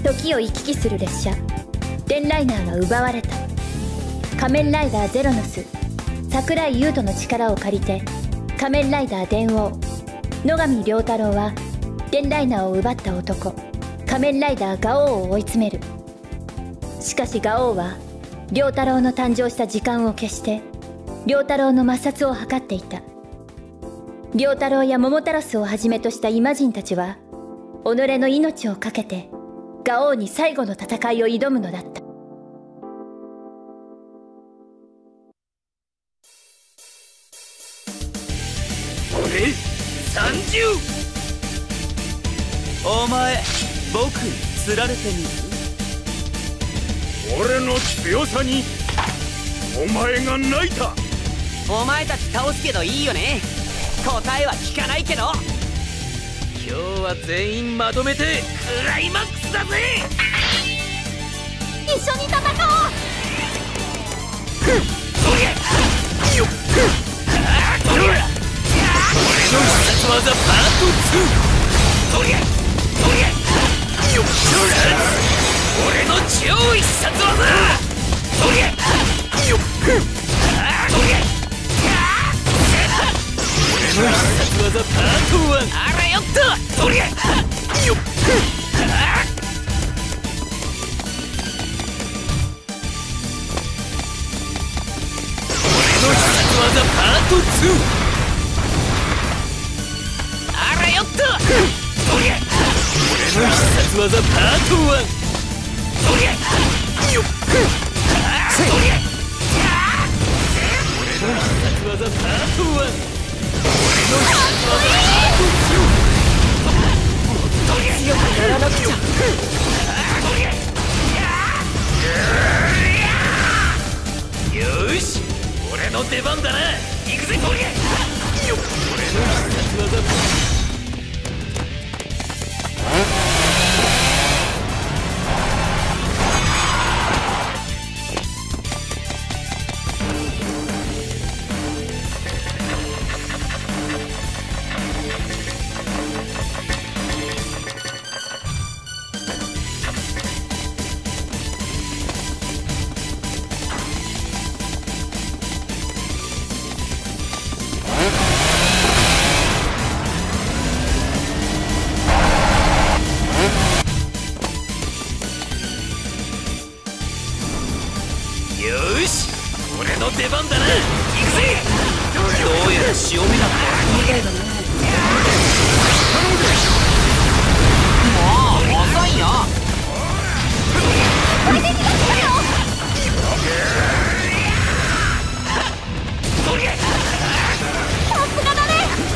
時を行き来する列車電ライナーが奪われた。仮面ライダーゼロノス桜井優斗の力を借りて仮面ライダー電王野上良太郎は電ライナーを奪った男仮面ライダーガオーを追い詰める。しかしガオーは良太郎の誕生した時間を消して良太郎の抹殺を図っていた。良太郎や桃太郎をはじめとしたイマジンたちは己の命を懸けてガオーに最後の戦いを挑むのだった。 俺30。お前僕に釣られてみる？ 俺の強さにお前が泣いた。 お前たち倒すけどいいよね。答えは聞かないけど。今日は全員まとめてクライマックスだぜ。 一緒に戦おう。 それよっ俺の必殺技パート2。それよっ俺の超必殺技。それよっ俺の必殺技パート1。 あらよっと。 それよっ俺の必殺技パート2。 あらよっと。 それ俺の必殺技パート1。それよっそれ俺の必殺技パート1。俺の必殺技パート2。 強くならなくちゃ。 よーし俺の出番だな。行くぜ。俺の必殺技。よーし俺の出番だな。行くぜ。 どうやら潮目が変わったみたいだね。もう遅いよ。 これで逃がしたよ。さすがだね。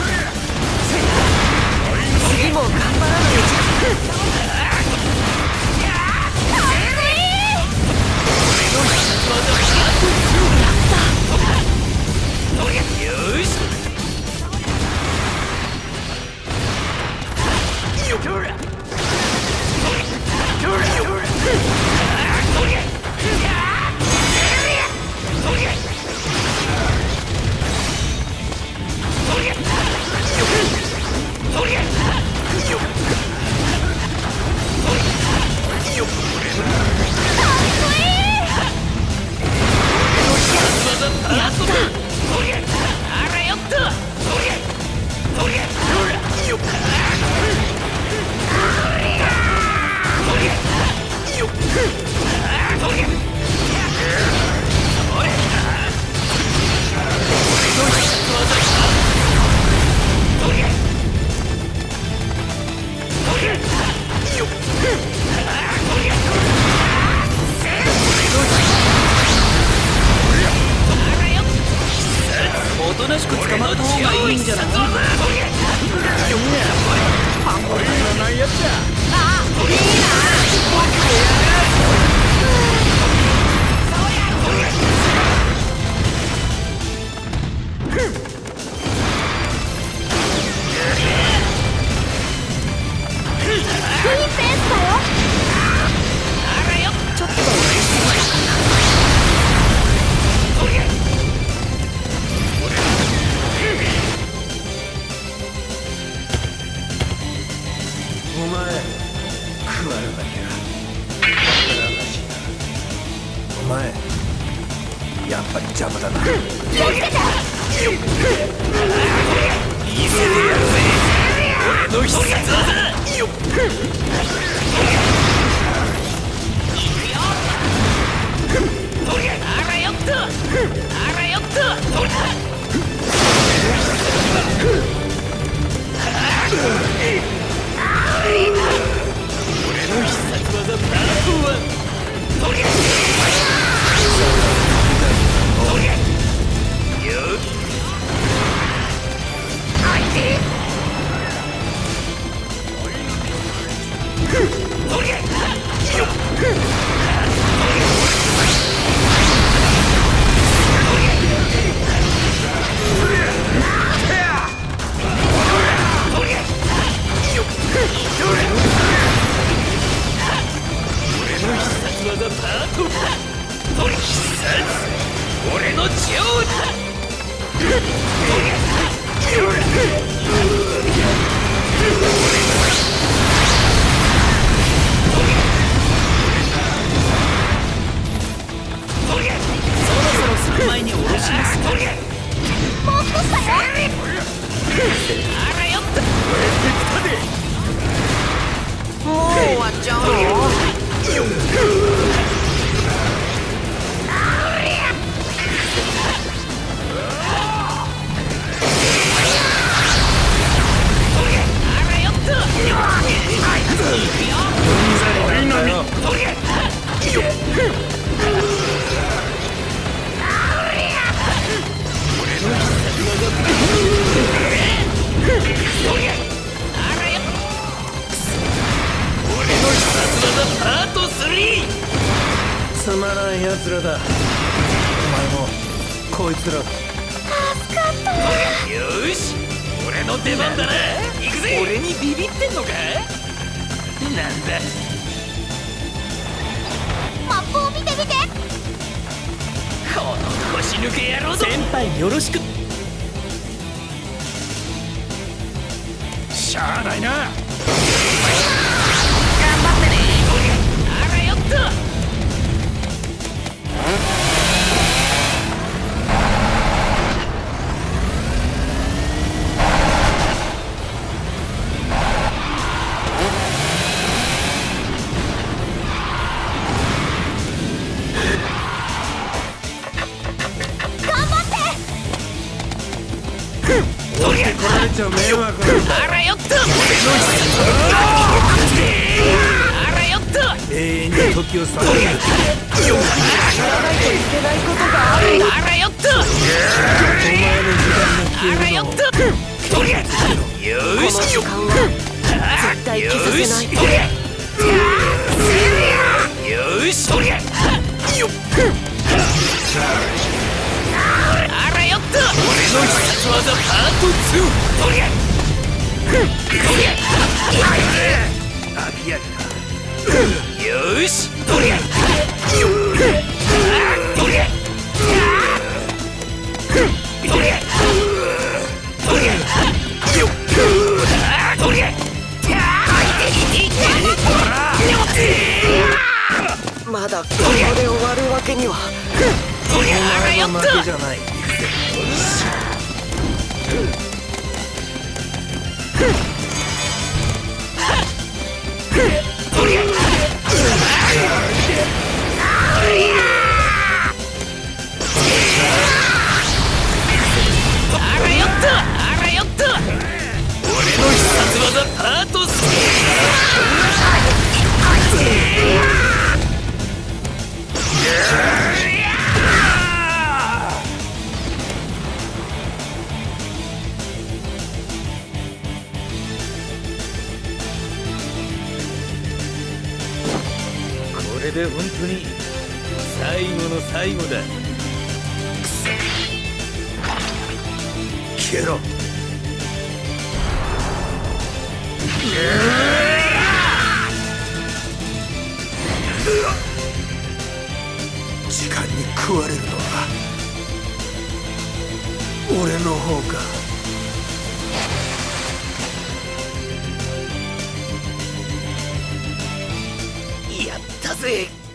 次も頑張らないと。 よーしおとなしく捕まった方がいいんじゃない？ないやつだ。お前食わるだけだ。 前やっぱり邪魔だな。 気をつけて。 見せてやるぜ俺の必殺技。よっあらよっとあらよっと俺の必殺技パート1。 俺の血をそろそろ3枚に下ろしますか。 もう少しだよ。 あらよっともう終わっちゃうの。 つまらんやつらだ。お前もこいつら。 助かった。 よし俺の出番だな。行くぜ。俺にビビってんのか。なんだマップを見てみて。 この腰抜け野郎。 先輩よろしく。しゃあないな。 頑張ってね。あらよっと追ってこられちゃ迷惑なんだ。 あらよっとあらよっと永遠に時をさまる。 やらないといけないことがある。あらよっとお前の時間の消あらえるのをよっとよしよ絶対消させない。よしあらよっと俺の必殺技パート2。飽きやがった。 よしまだここで終わるわけには。あらよっと負けじゃない。 あらよっとあらよっと俺の必殺技パート3。これで本当に最後の最後だ。消えろ。時間に食われるのは俺の方か。 やったぜ。